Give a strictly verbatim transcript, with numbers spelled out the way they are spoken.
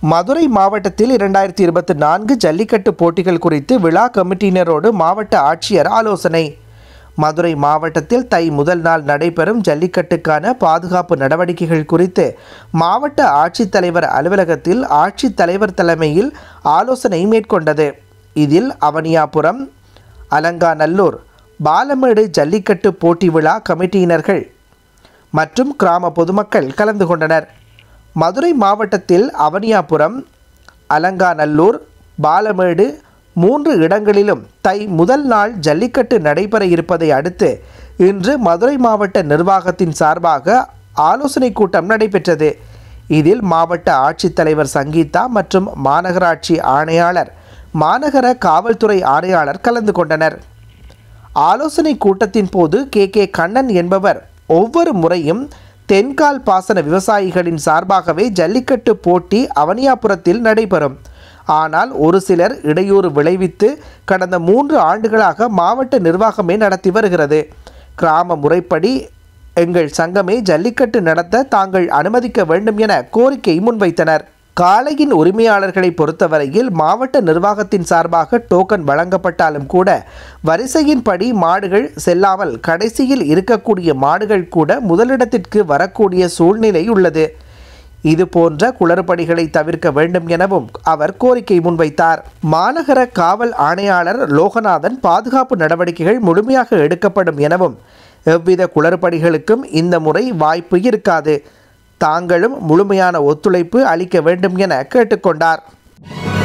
மதுரை மாவட்டத்தில் இரண்டாயிரத்தி இருபத்தி நான்கு ஜல்லிக்கட்டு போட்டிகள் குறித்து விழா கமிட்டியினரோடு மாவட்ட ஆட்சியர் ஆலோசனை. மதுரை மாவட்டத்தில் தை முதல் நாள் நடைபெறும் ஜல்லிக்கட்டுக்கான பாதுகாப்பு நடவடிக்கைகள் குறித்து மாவட்ட ஆட்சித்தலைவர் அலுவலகத்தில் ஆட்சித்தலைவர் தலைமையில் ஆலோசனை மேற்கொண்டது. இதில் அவனியாபுரம், அலங்காநல்லூர், பாலமேடு ஜல்லிக்கட்டு போட்டி விழா கமிட்டியினர்கள் மற்றும் கிராம பொதுமக்கள் கலந்து கொண்டனர். மதுரை மாவட்டத்தில் அவனியாபுரம், அலங்காநல்லூர், பாலமேடு மூன்று இடங்களிலும் தை முதல் நாள் ஜல்லிக்கட்டு நடைபெற இருப்பதை அடுத்து இன்று மதுரை மாவட்ட நிர்வாகத்தின் சார்பாக ஆலோசனை கூட்டம் நடைபெற்றது. இதில் மாவட்ட ஆட்சித்தலைவர் சங்கீதா மற்றும் மாநகராட்சி ஆணையாளர், மாநகர காவல்துறை ஆணையாளர் கலந்து கொண்டனர். ஆலோசனை கூட்டத்தின் போது கே கே கண்ணன் என்பவர் ஒவ்வொரு முறையும் தென்கால் பாசன விவசாயிகளின் சார்பாகவே ஜல்லிக்கட்டு போட்டி அவனியாபுரத்தில் நடைபெறும். ஆனால் ஒரு சிலர் இடையூறு விளைவித்து கடந்த மூன்று ஆண்டுகளாக மாவட்ட நிர்வாகமே நடத்தி வருகிறது. கிராம முறைப்படி எங்கள் சங்கமே ஜல்லிக்கட்டு நடத்த தாங்கள் அனுமதிக்க வேண்டும் என கோரிக்கை முன்வைத்தனர். காளையின் உரிமையாளர்களை பொறுத்தவரையில் மாவட்ட நிர்வாகத்தின் சார்பாக டோக்கன் வழங்கப்பட்டாலும் கூட வரிசையின்படி மாடுகள் செல்லாமல் கடைசியில் இருக்கக்கூடிய மாடுகள் கூட முதலிடத்திற்கு வரக்கூடிய சூழ்நிலை உள்ளது. இது போன்ற குளறுபடிகளை தவிர்க்க வேண்டும் எனவும் அவர் கோரிக்கை முன்வைத்தார். மாநகர காவல் ஆணையாளர் லோகநாதன் பாதுகாப்பு நடவடிக்கைகள் முழுமையாக எடுக்கப்படும் எனவும் எவ்வித குளறுபடிகளுக்கும் இந்த முறை வாய்ப்பு இருக்காது, தாங்களும் முழுமையான ஒத்துழைப்பு அளிக்க வேண்டும் என கேட்டுக்கொண்டார்.